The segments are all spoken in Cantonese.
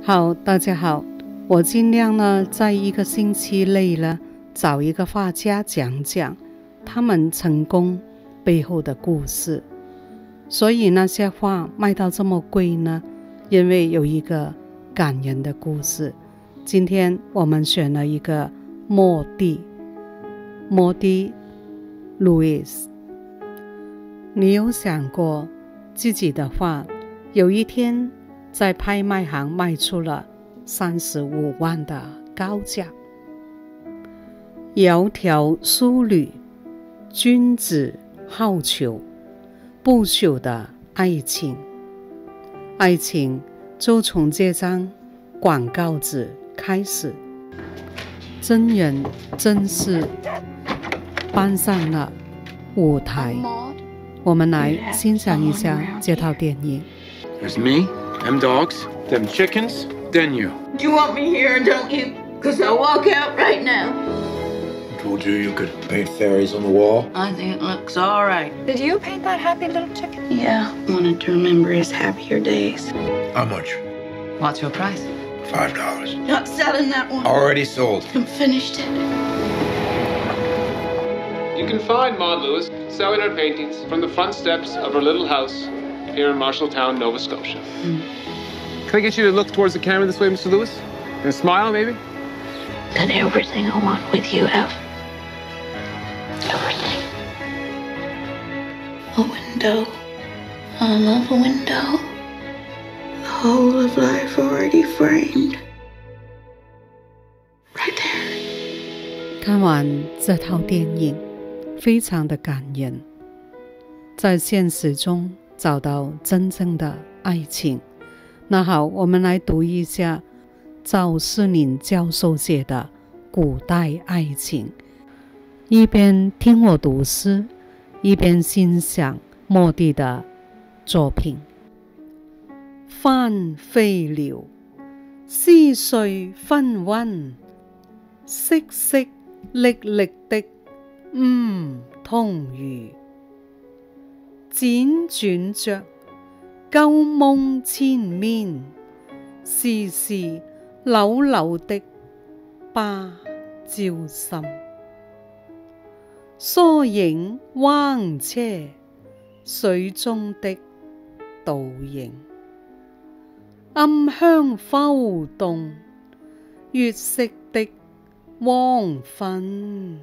好，大家好，我尽量呢，在一个星期内呢，找一个画家讲讲他们成功背后的故事。所以那些画卖到这么贵呢，因为有一个感人的故事。今天我们选了一个莫蒂 Louis。 你有想过自己的画有一天在拍卖行卖出了35万的高价？窈窕淑女，君子好逑，不朽的爱情。爱情就从这张广告纸开始，真人真事搬上了舞台。我们来欣赏一下这套电影。 There's me, them dogs, them chickens, then you. You want me here, don't you? Because I'll walk out right now. I told you you could paint fairies on the wall. I think it looks all right. Did you paint that happy little chicken? Yeah, wanted to remember his happier days. How much? What's your price? $5. Not selling that one. Already sold. I'm finished it. You can find Maud Lewis selling her paintings from the front steps of her little house here in Marshalltown, Nova Scotia. Can I get you to look towards the camera this way, Mr. Lewis? And smile, maybe? Got everything I want with you, Ev. Everything. A window. I love a window. The whole of life already framed. Right there. 看完这套电影非常的感人，在现实中找到真正的爱情。那好，我们来读一下赵世林教授写的古代爱情，一边听我读诗，一边欣赏莫蒂的作品。翻飛了，思緒紛紛，淅淅瀝瀝的通語，輾轉着舊夢纏綿，絲絲縷縷的芭蕉心，疏影橫斜，水中的倒影，暗香浮動，月色的黃昏。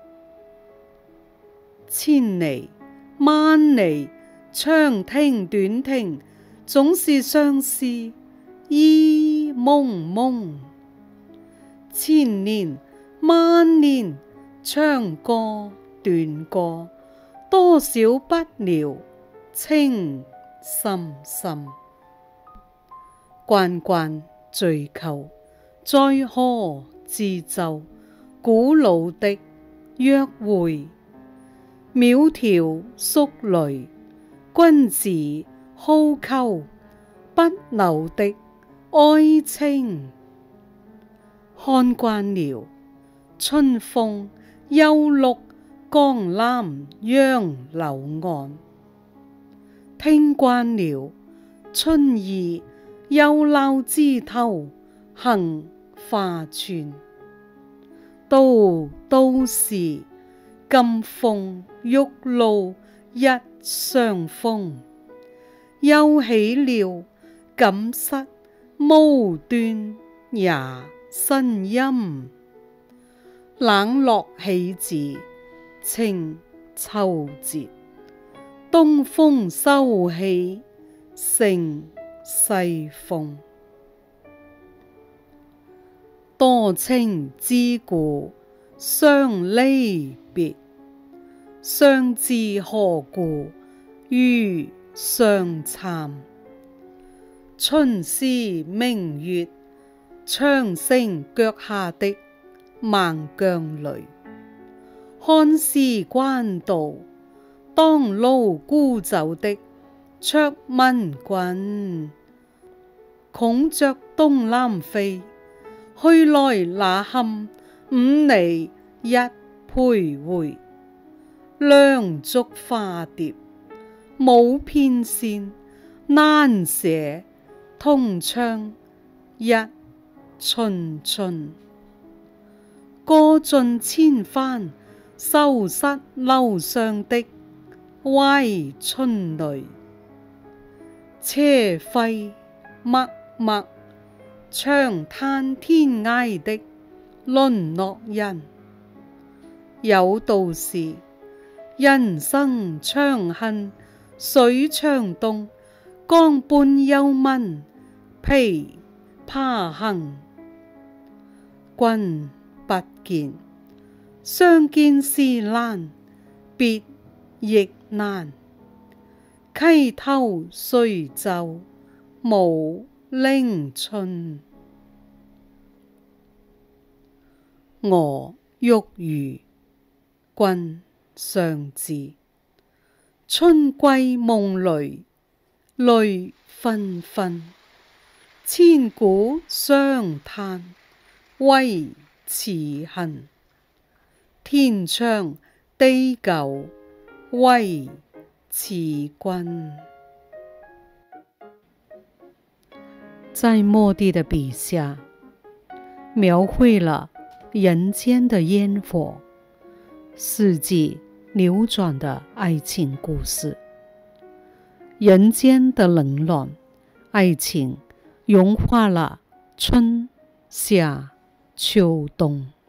千里萬里，長亭短亭，總是相思意濛濛。千年萬年，長歌短歌，多少不了情深深。關關雋求，在河之洲，古老的約會。窈窕淑女，君子好逑，不朽的愛情。看慣了春風又綠江南楊柳岸，聽慣了春意又鬧枝頭杏花村，都是金風玉露一相逢，又起了錦瑟無端也呻吟。冷落喜字清秋節，東風收起勝西風。多情自古傷離別，相知何故如相參。春時明月，長城腳下的孟姜女，看時關渡，當路孤酒的卓文君。孔雀東南飛，去來那堪五里一徘徊。梁祝花蝶，冇偏線，難捨同窗一春春。歌盡千帆，收失樓上的歪春雷。車廢默默，長嘆天涯的淪落人。有道是，人生長恨水長東，江畔有聞琵琶行。君不見，相見時難，別亦難。溪頭水皺無齡春。俄玉如，君尚志。春季夢裏，淚紛紛。千古相嘆，為此恨。天長地久，為此君。在莫蒂的筆下，描繪了人間的煙火，四季流轉的愛情故事。人間的冷暖，愛情融化了春夏秋冬。